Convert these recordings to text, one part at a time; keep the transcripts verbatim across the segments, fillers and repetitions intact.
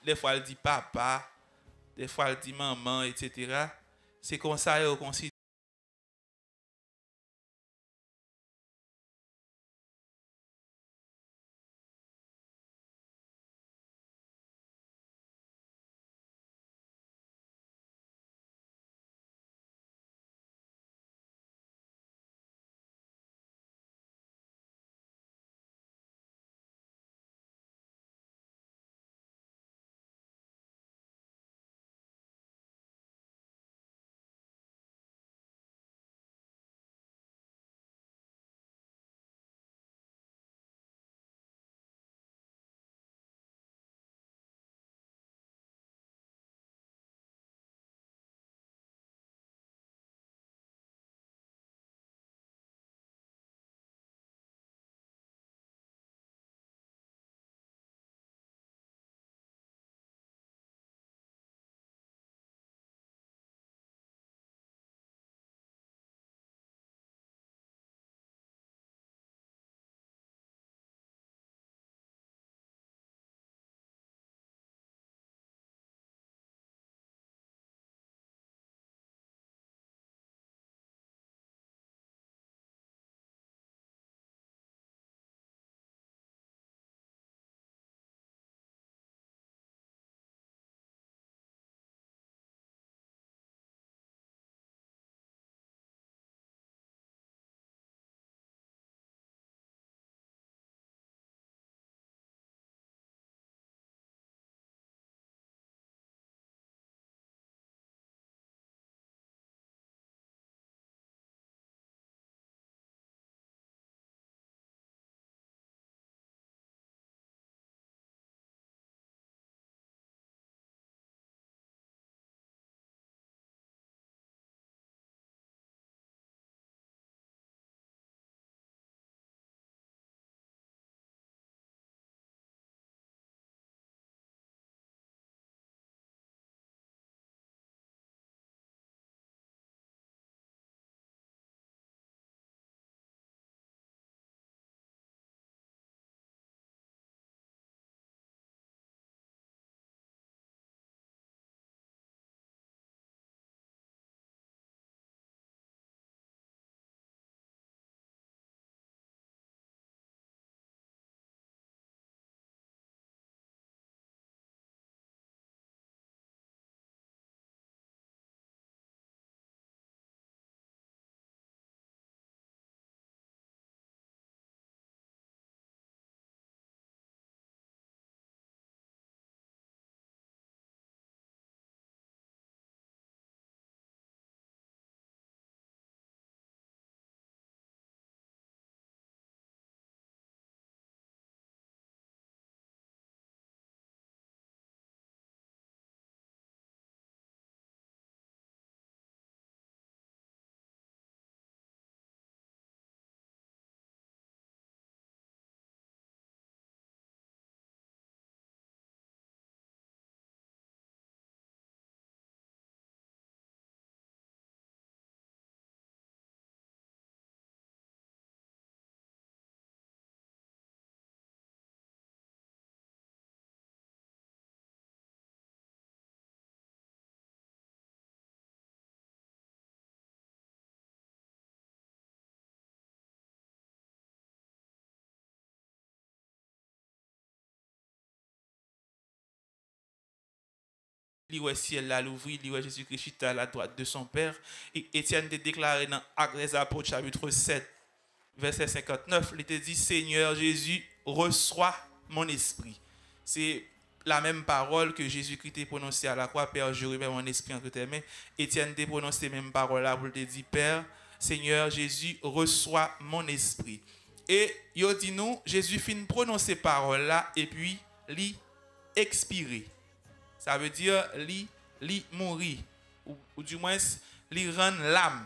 des fois elle dit papa, des fois elle dit maman, et cetera. C'est comme ça qu'on considère. Li ouais ciel là l'ouvri, li ouais Jésus-Christ à la droite de son Père. Et Étienne te déclaré dans Actes des Apôtres chapitre sept, verset cinquante-neuf, il te dit Seigneur Jésus, reçois mon esprit. C'est la même parole que Jésus-Christ a prononcée à la croix, Père, je remets mon esprit entre tes mains. Étienne te prononcé ces mêmes paroles là pour te dire Père, Seigneur Jésus, reçois mon esprit. Et il dit nous, Jésus finit prononcer paroles là et puis l'y expirer. Ça veut dire li li mourir ou, ou du moins li rendre l'âme.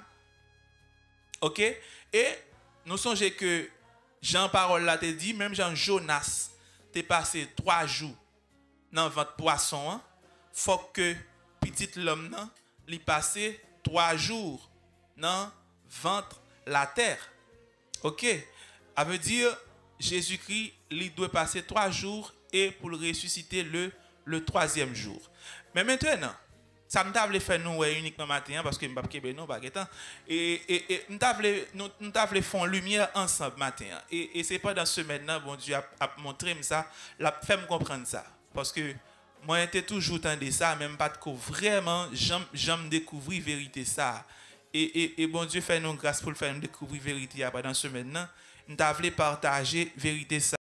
OK? Et nous songeons que Jean parole là te dit même Jean Jonas t'es passé trois jours dans ventre poisson, hein? Faut que petit l'homme nan li passé trois jours dans ventre la terre. OK? Ça veut dire Jésus-Christ il doit passer trois jours et pour ressusciter le le troisième jour. Mais maintenant, ça me t'a faire nous ouais, uniquement matin parce que m'pa kebe non pas temps et et et m'ta nous nous t'a faire lumière ensemble matin et et c'est pendant ce semaine là bon Dieu a, a montré me ça, l'a fait me comprendre ça parce que moi j'étais toujours entendu ça même pas de vraiment j'aime j'aime découvrir vérité ça et, et, et bon Dieu fait nous grâce pour le faire nous découvrir vérité pendant ce semaine là nous t'a partager vérité ça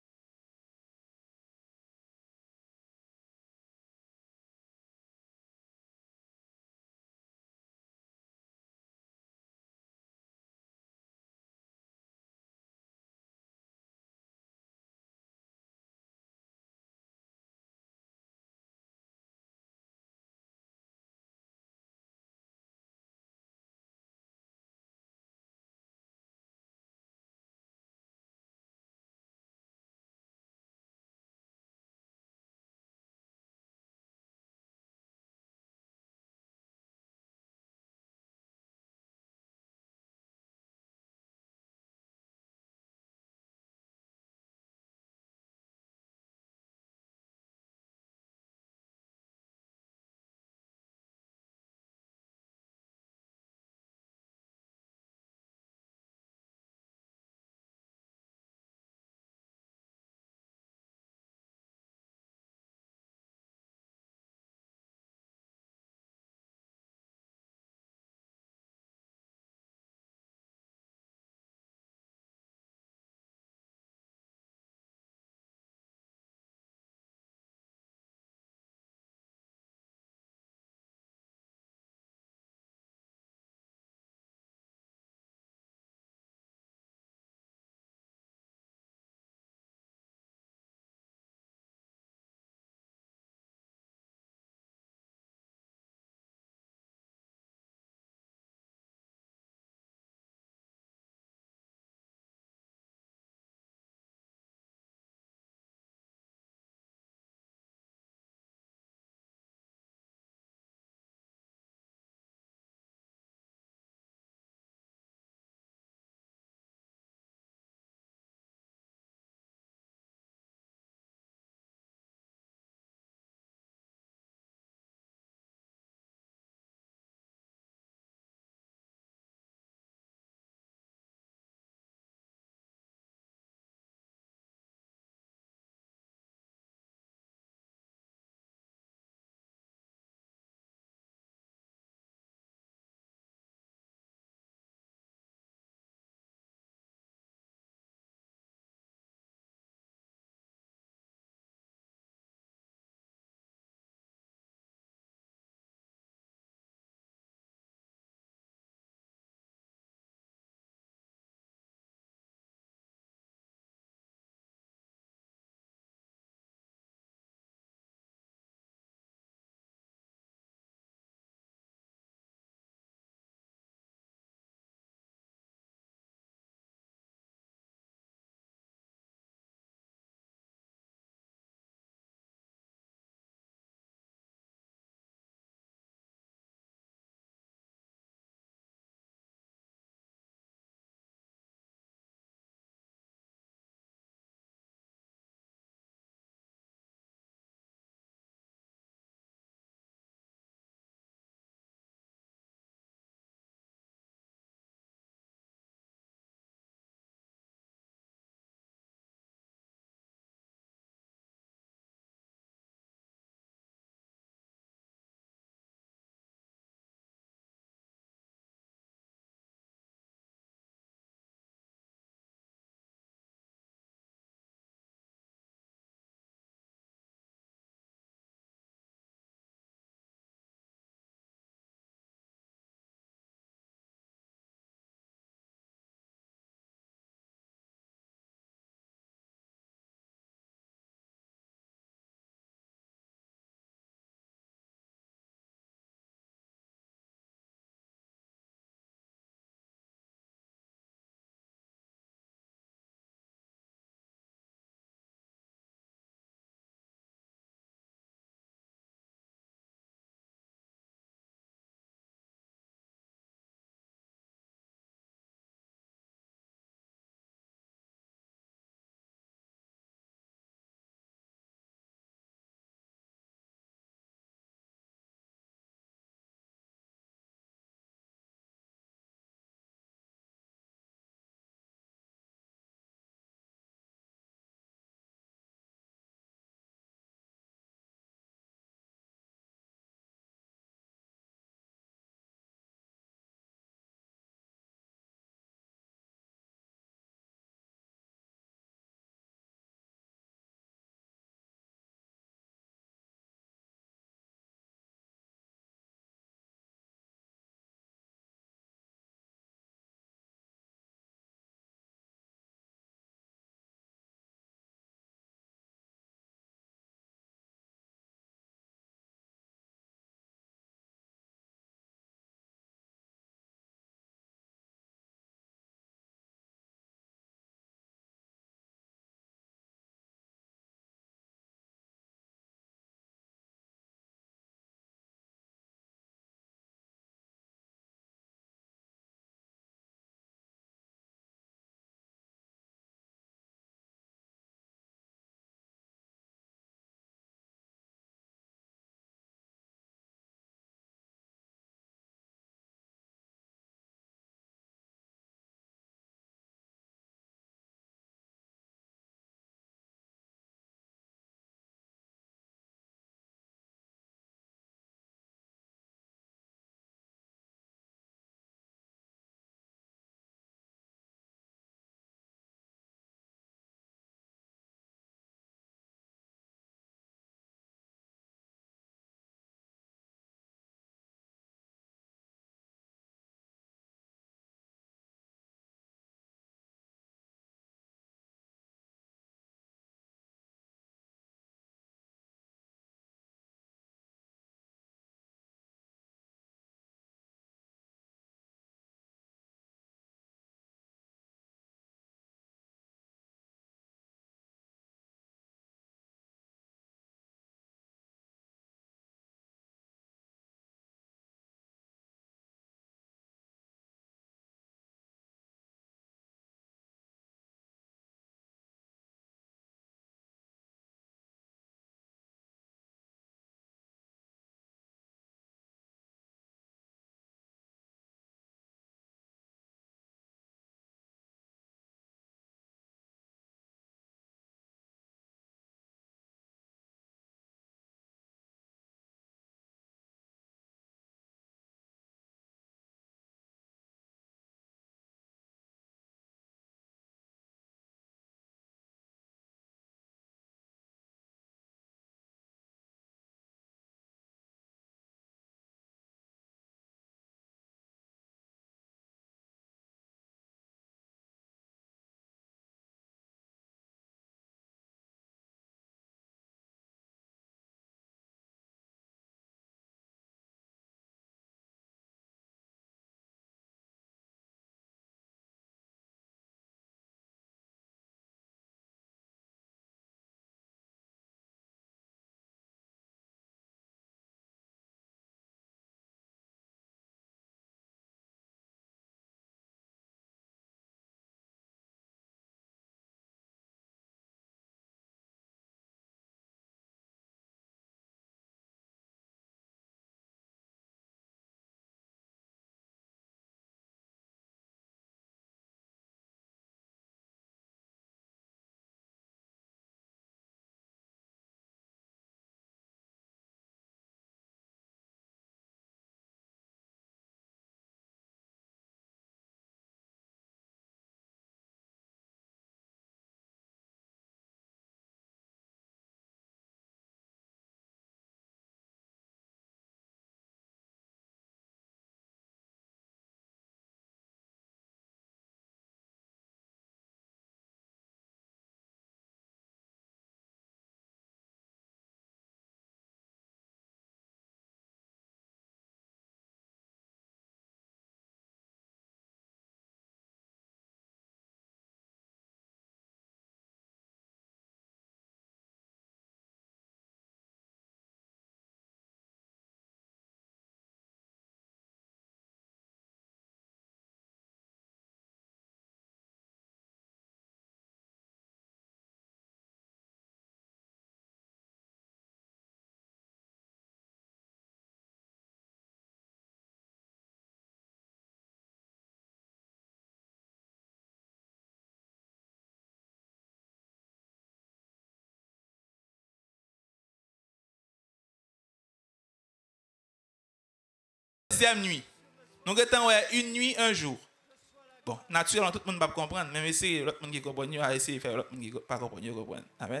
Deuxième nuit. Nous avons une nuit, un jour. Bon, naturellement, tout le monde ne va pas comprendre. Même si l'autre monde qui comprend, il va essayer de faire l'autre monde qui ne pas comprendre. Amen.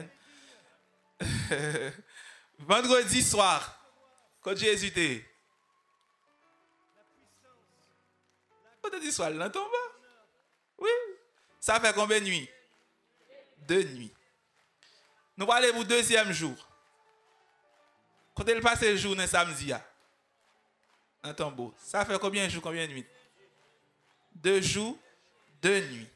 Vendredi soir, quand Jésus était. Vendredi soir, il n'entend pas. Oui. Ça fait combien de nuits? Deux nuits. Nous parlons pour deuxième jour. Quand il passe le jour, le samedi, un tombeau. Ça fait combien de jours, combien de nuits? Deux jours, deux nuits.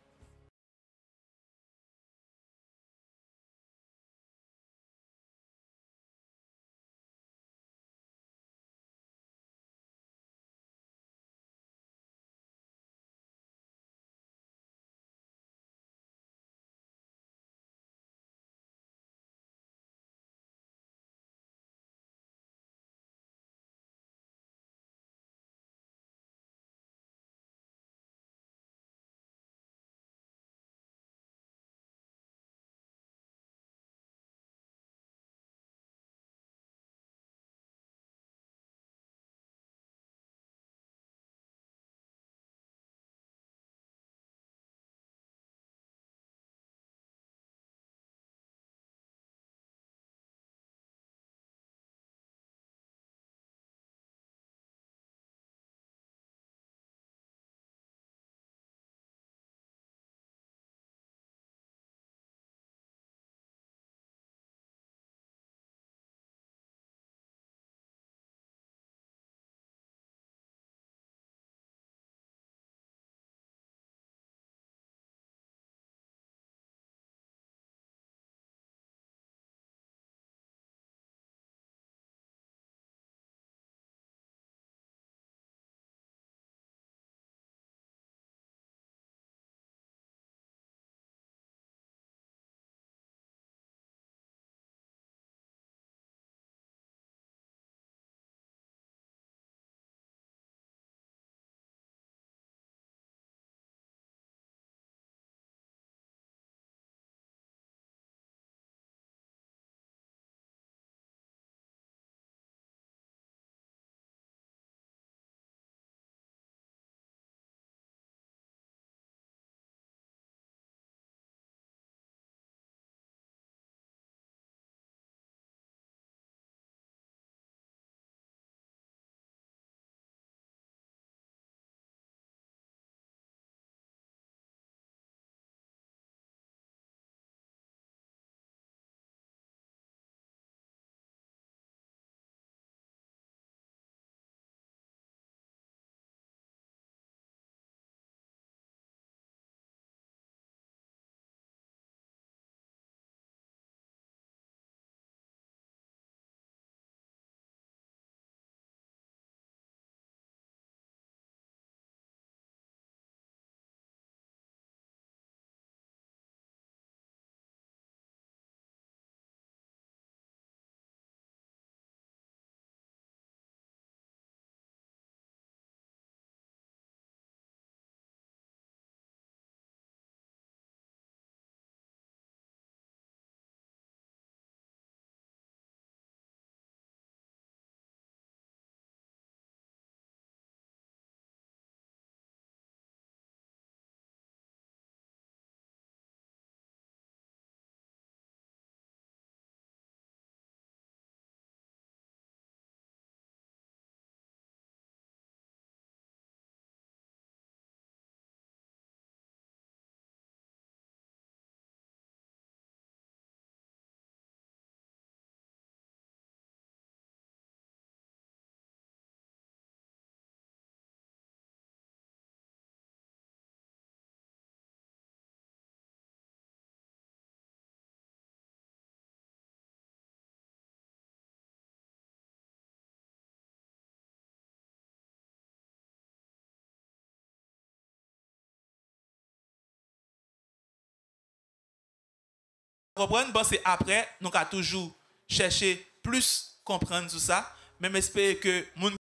Comprendre, bon, c'est après, nous avons toujours cherché plus comprendre tout ça, même espérer que